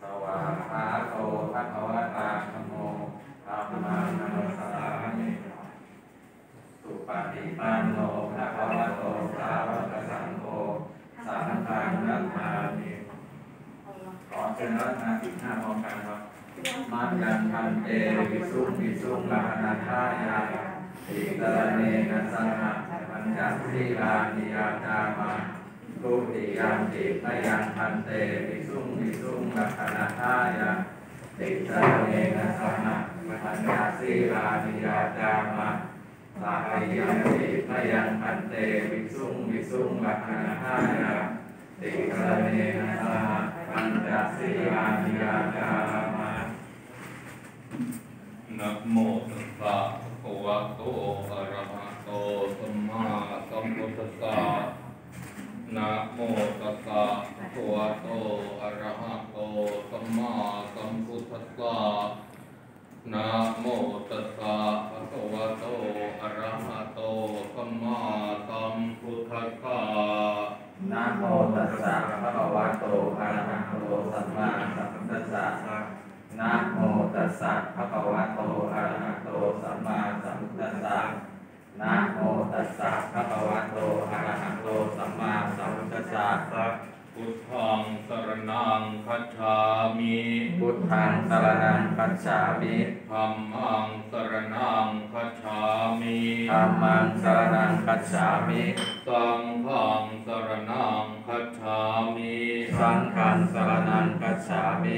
วาคาโตภะคะวะตาธัมโมธัมมังนัมสสามิสุปฏิปันโนภะคะวะโตสาวกสังโฆสังฆังนัมมามิขอเชิญรัตนาสิกขาพร้อมกันครับมัจยังพันเตวิสุงวิสุงลักนาทายาติกรเนนะสังฆะปัญจศีลานิยาจามาทุติยามปิพยังพันเตวิสุงวิสุงลักนาทายาติกรเนนะสังฆะปัญจศีลานิยาจามาตายังปิพยังพันเตวิสุงวิสุงลักนาทายาติกรเนนะสังฆะปัญจศีลานิยาจามานะโมตัสสะภะคะวะโตอะระหะโตสัมมาสัมพุทธัสสะนะโมตัสสะภะคะวะโตอะระหะโตสัมมาสัมพุทธัสสะนะโมตัสสะภะคะวะโตอะระหะโตสัมมาสัมพุทธัสสะนะโมตัสสะภะคะวะโตอะระหะโตสัมมาสัมพุทธัสสะนะโมตัสสะภะคะวะโตอะระหะโตสัมมาสัมพุทธัสสะนะโมตัสสะภะคะวะโตอะระหะโตสัมมาสัมพุทธัสสะพุทธังสรณังคัจฉามิพุทธังสรณังคัจฉามิธัมมังสรณังคัจฉามิธัมมังสรณังคัจฉามิสังฆังสรณังคัจฉามิสังฆังสรณังคัจฉามิ